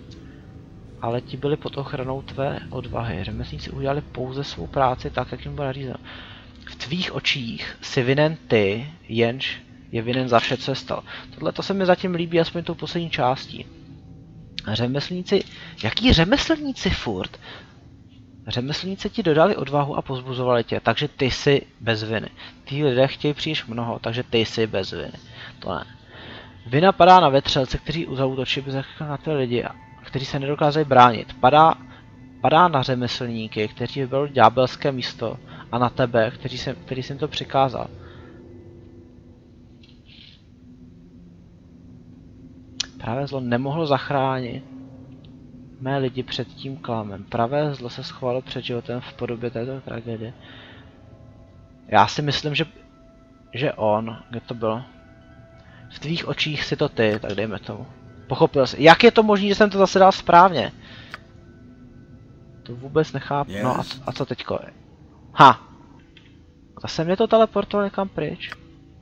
Ale ti byli pod ochranou tvé odvahy. Řemeslníci udělali pouze svou práci tak, jak jim bylo nařízeno. V tvých očích si vinen ty, jenž je vinen za vše, co je stalo. Tohle to se mi zatím líbí, aspoň tou poslední částí. Řemeslníci, jaký řemeslníci furt? Řemeslníci ti dodali odvahu a pozbuzovali tě, takže ty jsi bez viny. Ty lidé chtějí příliš mnoho, takže ty jsi bez viny. To ne. Vina padá na vetřelce, kteří zaútočí bez na ty lidi, kteří se nedokázali bránit. Padá, padá na řemeslníky, kteří vybrali ďábelské místo a na tebe, který jsem, který jsem to přikázal. Pravé zlo nemohlo zachránit mé lidi před tím klamem. Pravé zlo se schovalo před životem v podobě této tragédie. Já si myslím, že, že on, kde to bylo? V tvých očích si to ty, tak dejme tomu. Pochopil jsi. Jak je to možné, že jsem to zase dal správně? To vůbec nechápu. No a, a co teďko je? Ha! Zase mě to teleportovalo někam pryč.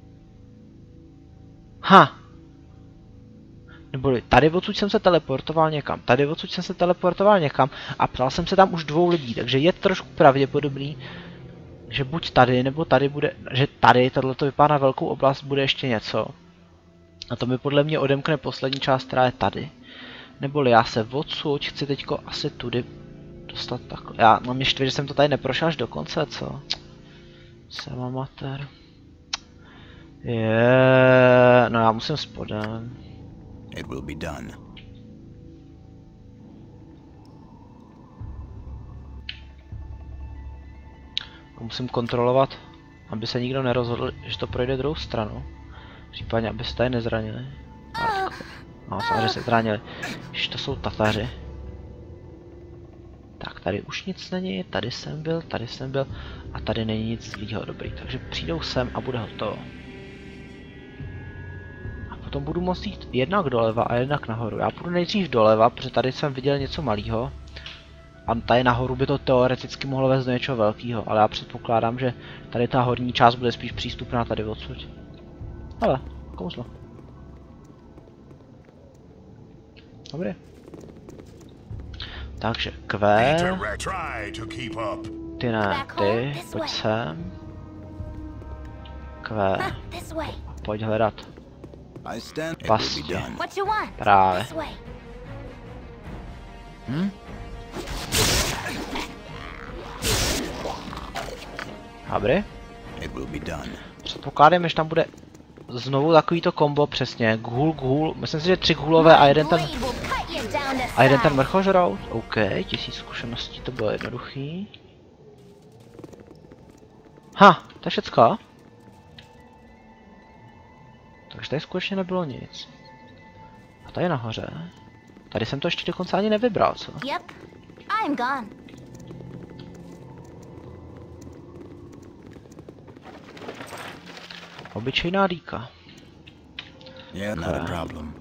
Ha! Neboli tady odsud jsem se teleportoval někam, tady odsud jsem se teleportoval někam a ptal jsem se tam už dvou lidí, takže je trošku pravděpodobný, že buď tady, nebo tady bude, že tady, tohleto vypadá na velkou oblast, bude ještě něco. A to mi podle mě odemkne poslední část, která je tady. Neboli já se odsud chci teďko asi tudy dostat takhle. Já mám mě štve, že jsem to tady neprošel až do konce, co? Jsem amatér. Je, no já musím spodem. It will be done. Musím kontrolovat, aby se nikdo nerozhodl, že to projde druhou stranu. Případně, aby se tady nezranili. No, samozřejmě se zranili. Když to jsou Tataři. Tak, tady už nic není, tady jsem byl, tady jsem byl a tady není nic zlýho, dobrý. Takže přijdou sem a bude hotovo. A potom budu moct jít jednak doleva a jednak nahoru. Já půjdu nejdřív doleva, protože tady jsem viděl něco malého. A tady nahoru by to teoreticky mohlo vést do něčeho velkého, ale já předpokládám, že tady ta horní část bude spíš přístupná tady odsud. Ale, kouzlo. Dobrý. Takže Q, Peter Rex, try to keep up. ty ne, ty, pojď sem. Q, Huh, this way. pojď hledat I stand. It will be pasti. done. What you want? Právě. This way. Hmm? Dobrý. It will be done. Předpokládám, že tam bude znovu takovýto kombo přesně. Ghoul, ghoul, myslím si, že tři ghoulové a jeden ten... Blade will cut you down to A jeden ten size. mrchožrout? OK, tisíc zkušeností, to bylo jednoduchý. Ha, to je všecko. Takže tady skutečně nebylo nic. A tady nahoře. Tady jsem to ještě dokonce ani nevybral, co? Yep, I'm gone. Obyčejná dýka. Yeah, not a problem.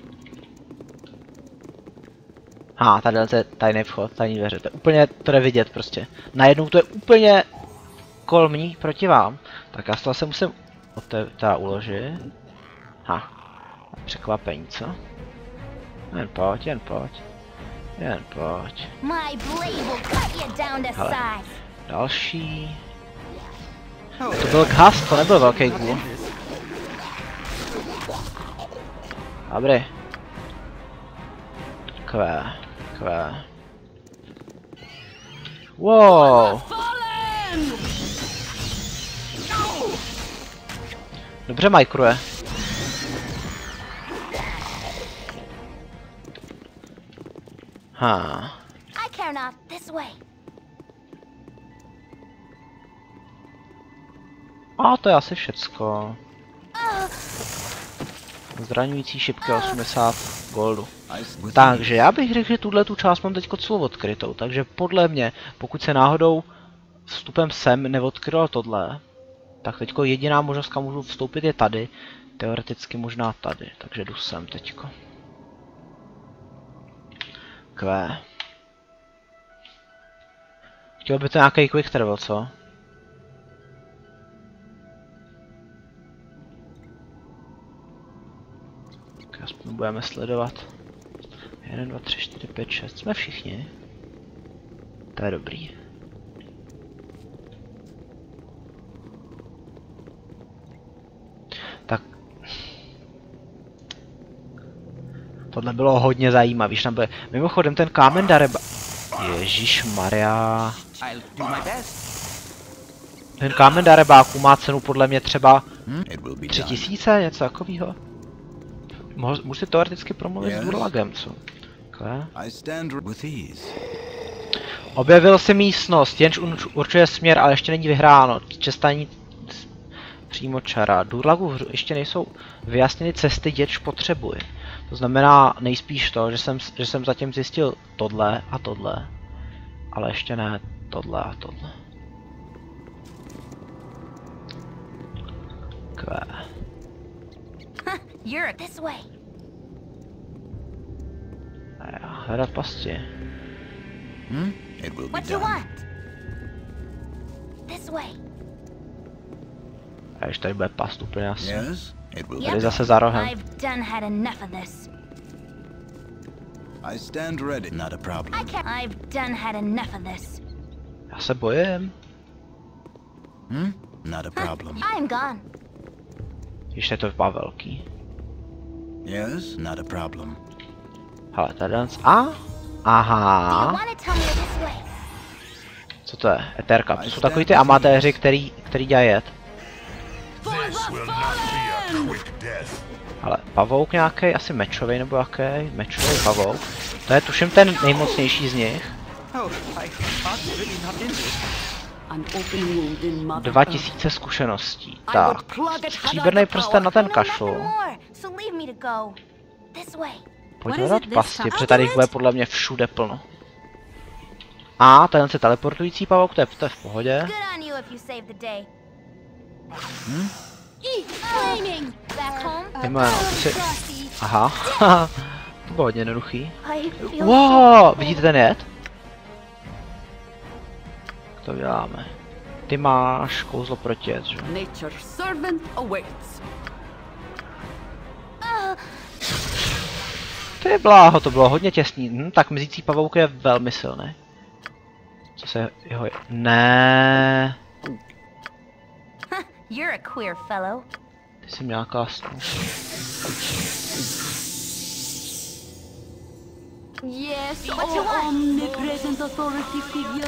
Ha, tady je tajný vchod, tajný dveře, to je úplně, to jde vidět prostě. Najednou to je úplně kolmní proti vám. Tak já z toho se musím teda uložit. Ha, překvapení, co? Jen pojď, jen pojď. Jen pojď. My blade will cut you down to Hele. size. Další. Oh, To byl ghast, to nebyl velký ghoul. Dobrý. Q, Q. Wow. Dobře majkruje. Ha. I care not. This way. A to je asi všecko. Uh, Zraňující šipky osmdesát goldu. I s- with Takže já bych řekl, že tuhle tu část mám teďko celou odkrytou, takže podle mě, pokud se náhodou vstupem sem neodkrylo tohle, tak teďko jediná možnost, kam můžu vstoupit je tady, teoreticky možná tady, takže jdu sem teďko. Q. Chtěl by to nějaký quick travel, co? Tak aspoň budeme sledovat. jeden, dva, tři, čtyři, pět, šest. Jsme všichni. To je dobrý. Tak. Tohle bylo hodně zajímavé, tam bude. Mimochodem ten kámen dareba. Ježišmarja. I'll do my best. Ten kámen darebáku má cenu podle mě třeba Hmm? It will be tři done. tisíce, něco takového. Můžu si teoreticky promluvit Yes. s Durlagem, co? Okay. I stand with ease. Objevil si místnost, jenž urč- určuje směr, ale ještě není vyhráno. Čestání přímo čara. Durlagu hru ještě nejsou vyjasněny cesty, jež potřebuje. To znamená nejspíš to, že jsem, že jsem zatím zjistil tohle a tohle. Ale ještě ne tohle a tohle. Kvé. you're this way. Hledat pasti. Hmm? It will be What you done. want? This way. A ještě tady bude past úplně jasně. Yes, it will be Tady Yep. zase za rohem. I've done had enough of this. I stand ready. Not a I problem. can't. I've done had enough of this. Já se bojím. Hmm? Not a problem. I'm gone. Ještě to vypadá velký. Yes, not a problem. Hele, tady a? Do you Aha. want to tell me this way? Co to je? Eterka. To jsou takový ty amatéři, který, který dělají jet. This will not be a quick death. Ale pavouk nějaký, asi mečový nebo jaký? Mečový pavouk. To je tuším ten nejmocnější z nich. Oh, I thought really not in this. An open wound in Mother Dva Earth. tisíce zkušeností. I Tak. would plug it Stříbrný prsten na ten No, nothing kašlu. more. So leave me to go. This way. Pojď What is hledat it this pasti, time? protože tady jich bude podle mě všude plno. A, ten se teleportující pavouk, to je, to je v pohodě. Good on you if you saved the day. Flaming! Back home. Ty jméno, ty si... Frosty! Aha, to bylo hodně jednoduchý. I feel Wow, vidíte ten jed? Jak to děláme? Ty máš kouzlo proti jet, že? Nature's servant awaits. Uh, Ty bláho, to bylo hodně těsný. Hm, tak mizící pavouk je velmi silný. Co se jeho je... Ne. You're a queer fellow. Ty jsi měla kásnu. Yes, What you oh, want? omnipresent authority figure.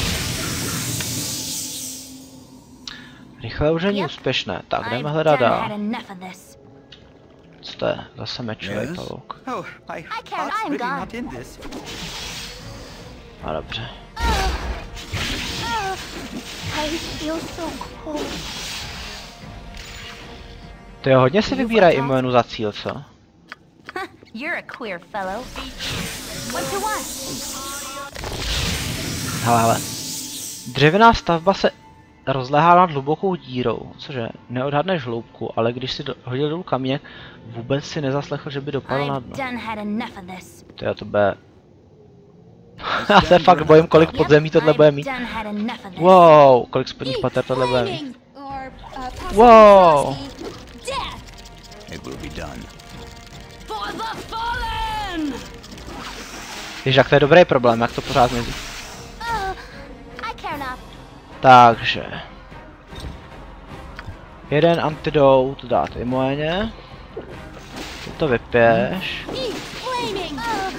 Rychle už není Yep. úspěšné. Tak, jdeme I've hledat done dál. had enough of this. Co to je? Zase mečový Yes? pavouk. Oh, my I can't, heart's I'm really gone. not in this. A dobře. I feel so cold. To je hodně si vybírají imunitu za cíl, co? You're a queer fellow. What you want? Hele, hele. Dřevěná stavba se rozléhá nad hlubokou dírou, cože? Neodhadneš hloubku, ale když si do, hodil dolů kamínek, vůbec si nezaslechl, že by dopadl na I've dno. done had enough of this. To je to bude... Já se fakt bojím, kolik podzemí tohle bude mít. I've done had enough of this. Wow, kolik spodních pater tohle bude mít. Flaming, or, uh, possibly Wow. frosty. Death! It will be done. For the fallen! Ježiš, jak to je dobrý problém, jak to pořád mizí. Uh, I care not. Takže... Jeden antidot dát imuéně. Ty to vypiješ. Eat flaming!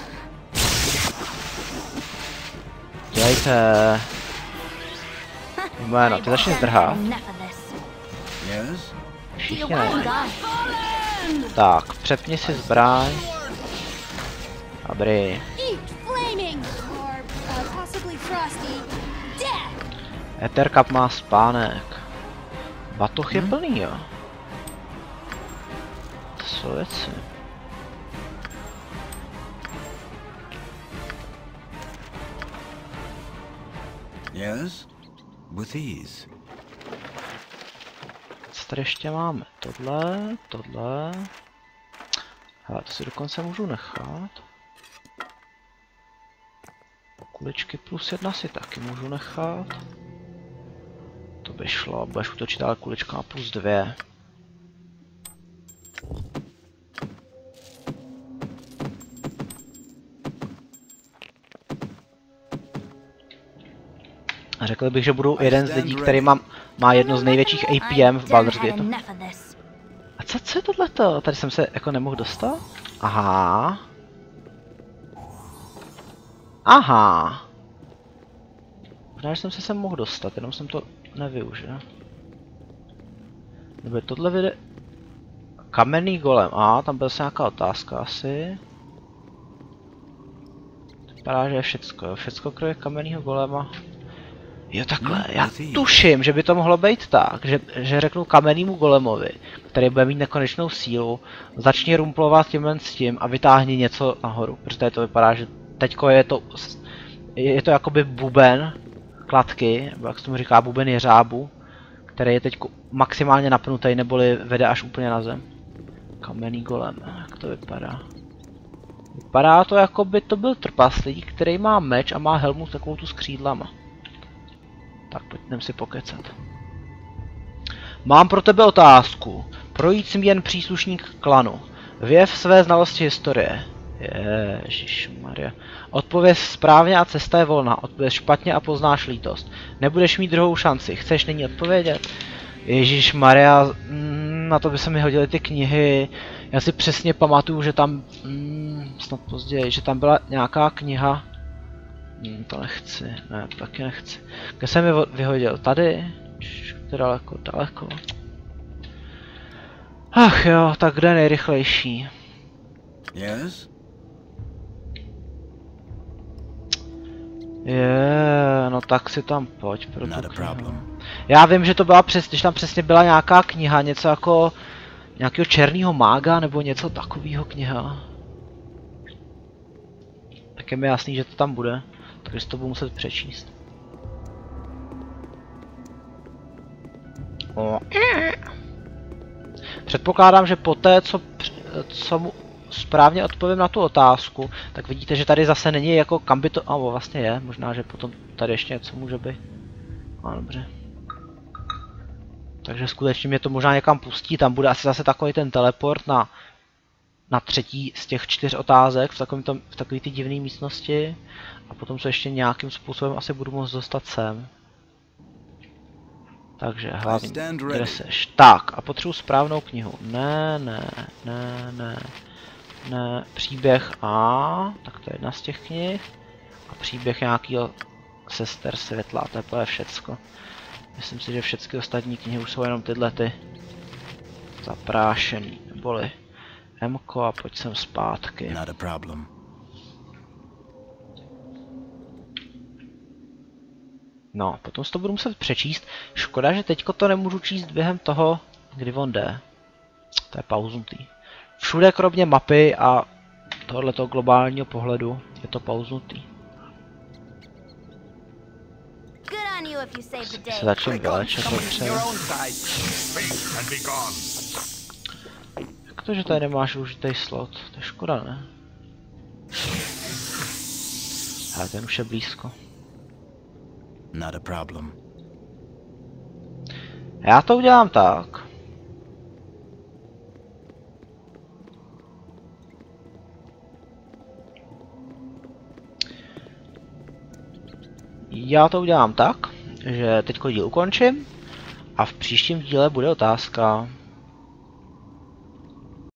Dělejte. Imuéno, ty začni zdrhat. Enough of this. Yes? Všichni I'm ne. gone. Tak, přepni si zbraň. Dobrý. Eat flaming! Or, uh, possibly frosty. Death! Ethercap má spánek. Batoh je plný, jo. To jsou věci. Yes? With ease. Co tady ještě máme? Tohle, tohle. Hele, to si dokonce můžu nechat. Kuličky plus jedna si taky můžu nechat. To by šlo, budeš útočit ale kulička plus dvě. A řekl bych, že budu jeden z lidí, který má, má jedno z největších A P M v Baldur's Gate. A co, co je tohleto? Tady jsem se jako nemohl dostat? Aha. Aha. Možná, že jsem se sem mohl dostat, jenom jsem to nevyužil. Nebo tohle vyjde... Kamenný golem, a tam byla se nějaká otázka asi. Vypadá, že je všecko, jo. Všecko kromě kamennýho golema. Jo takhle, já tuším, že by to mohlo být tak, že, že řeknu kamennýmu golemovi, který bude mít nekonečnou sílu, začni rumplovat tímhle s tím a vytáhni něco nahoru, protože to vypadá, že teďko je to, je to jakoby buben kladky, nebo jak se tomu říká, buben jeřábu, který je teď maximálně napnutý, neboli vede až úplně na zem. Kamenný golem, jak to vypadá? Vypadá to, jako by to byl trpaslík, který má meč a má helmu s takovou tu s křídlama. Tak pojďme si pokecat. Mám pro tebe otázku. Projít si jen příslušník klanu. Věv své znalosti historie. Ježišmarja. Odpověz správně a cesta je volná. Odpověz špatně a poznáš lítost. Nebudeš mít druhou šanci. Chceš nyní odpovědět? Ježišmarja, na to by se mi hodily ty knihy. Já si přesně pamatuju, že tam, mm, snad později, že tam byla nějaká kniha. Hmm, to nechci, ne, to taky nechci. Kde jsem mi vyhodil? Tady? To daleko, daleko. Ach jo, tak kde je nejrychlejší? Yes? Je, no tak si tam pojď pro Not tu a knihu. problem. Já vím, že to byla přes, když tam přesně byla nějaká kniha, něco jako nějakého černýho mága nebo něco takového kniha. Tak je mi jasný, že to tam bude. Takže to budu muset přečíst. O. Předpokládám, že poté, co, co mu správně odpovím na tu otázku, tak vidíte, že tady zase není jako kam by to... A vlastně je, možná, že potom tady ještě něco může být. No dobře. Takže skutečně mě to možná někam pustí, tam bude asi zase takový ten teleport na na třetí z těch čtyř otázek v takovém tom, v takové ty divné místnosti. A potom se ještě nějakým způsobem asi budu moct dostat sem. Takže hlavní, kde seš? Tak, a potřebuji správnou knihu. Ne, ne, ne, ne, ne. Příběh A, tak to je jedna z těch knih. A příběh nějakýho sester světla, to je všecko. Myslím si, že všechny ostatní knihy už jsou jenom tyhle ty zaprášený, neboli Mko a pojď sem zpátky. Not a problem. No, potom si to budu muset přečíst. Škoda, že teďko to nemůžu číst během toho, kdy on jde. To je pauznutý. Všude kromě mapy a tohoto globálního pohledu je to pauznutý. Se začnu vylečet dobře. Jak to, že tady nemáš užitý slot? To je škoda, ne? Ale ten už je blízko. Not a problem. Já to udělám tak. Já to udělám tak, že teďko díl ukončím a v příštím díle bude otázka,